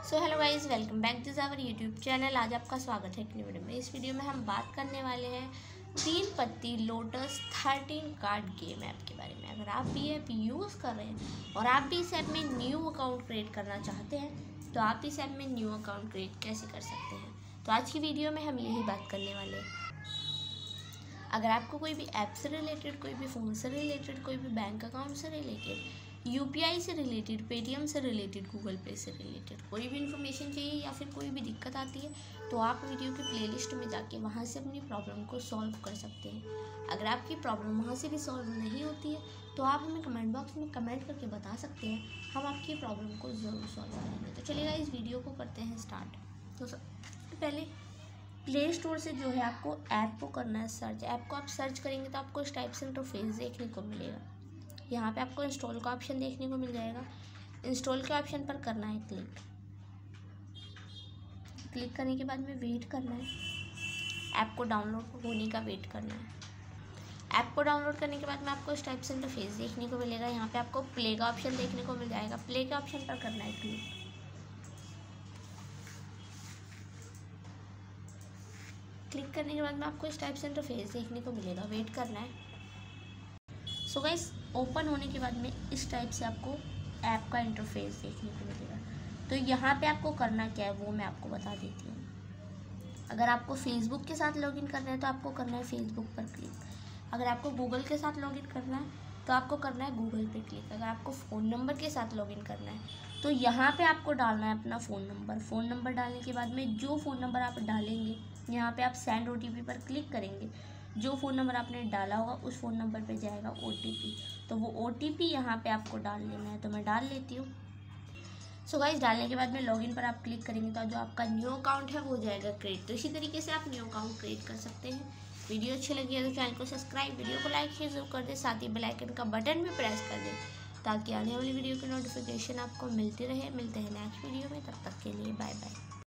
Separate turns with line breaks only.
So hello guys, welcome back this our YouTube channel. आज आपका स्वागत है एक नई वीडियो में। इस वीडियो में हम बात करने वाले हैं 3 पत्ती लोटस 13 कार्ड गेम ऐप के बारे में। अगर आप भी ऐप यूज़ कर रहे हैं और आप भी इस ऐप में न्यू अकाउंट क्रिएट करना चाहते हैं तो आप इस ऐप में न्यू अकाउंट क्रिएट कैसे कर सकते हैं, तो आज की वीडियो में हम यही बात करने वाले हैं। अगर आपको कोई भी ऐप से रिलेटेड, कोई भी फ़ोन से रिलेटेड, कोई भी बैंक अकाउंट से रिलेटेड, यूपीआई से रिलेटेड, पेटीएम से रिलेटेड, गूगल पे से रिलेटेड कोई भी इन्फॉर्मेशन चाहिए या फिर कोई भी दिक्कत आती है तो आप वीडियो के प्लेलिस्ट में जाके वहाँ से अपनी प्रॉब्लम को सॉल्व कर सकते हैं। अगर आपकी प्रॉब्लम वहाँ से भी सॉल्व नहीं होती है तो आप हमें कमेंट बॉक्स में कमेंट करके बता सकते हैं, हम आपकी प्रॉब्लम को ज़रूर सॉल्व करेंगे। तो चलिएगा इस वीडियो को करते हैं स्टार्ट। तो पहले प्ले स्टोर से जो है आपको ऐप को करना है सर्च। ऐप को आप सर्च करेंगे तो आपको इस टाइप से इंटरफेस देखने को मिलेगा। यहाँ पे आपको इंस्टॉल का ऑप्शन देखने को मिल जाएगा। इंस्टॉल के ऑप्शन पर करना है क्लिक। क्लिक करने के बाद में वेट करना है, ऐप को डाउनलोड होने का वेट करना है। ऐप को डाउनलोड करने के बाद में आपको इस टाइप से इंटरफेस देखने को मिलेगा। यहाँ पे आपको प्ले का ऑप्शन देखने को मिल जाएगा। प्ले के ऑप्शन पर करना है क्लिक। क्लिक करने के बाद में आपको इस टाइप से इंटरफेस देखने को मिलेगा, वेट करना है। सो गाइस, ओपन होने के बाद में इस टाइप से आपको ऐप का इंटरफेस देखने को मिलेगा। तो यहाँ पे आपको करना क्या है वो मैं आपको बता देती हूँ। अगर आपको फेसबुक के साथ लॉगिन करना है तो आपको करना है फेसबुक पर क्लिक। अगर आपको गूगल के साथ लॉगिन करना है तो आपको करना है गूगल पे क्लिक। अगर आपको फ़ोन नंबर के साथ लॉगिन करना है तो यहाँ पे आपको डालना है अपना फ़ोन नंबर। फ़ोन नंबर डालने के बाद में जो फ़ोन नंबर आप डालेंगे यहाँ पे आप सेंड OTP पर क्लिक करेंगे। जो फ़ोन नंबर आपने डाला होगा उस फ़ोन नंबर पे जाएगा OTP, तो वो OTP यहाँ पे आपको डाल लेना है। तो मैं डाल लेती हूँ। सो गाइस, डालने के बाद में लॉगिन पर आप क्लिक करेंगे तो जो आपका न्यू अकाउंट है वो हो जाएगा क्रिएट। तो इसी तरीके से आप न्यू अकाउंट क्रिएट कर सकते हैं। वीडियो अच्छी लगी है तो चैनल को सब्सक्राइब, वीडियो को लाइक शेयर जरूर कर दें, साथ ही बेल आइकन का बटन भी प्रेस कर दें ताकि आने वाली वीडियो की नोटिफिकेशन आपको मिलती रहे। मिलते हैं नेक्स्ट वीडियो में, तब तक के लिए बाय बाय।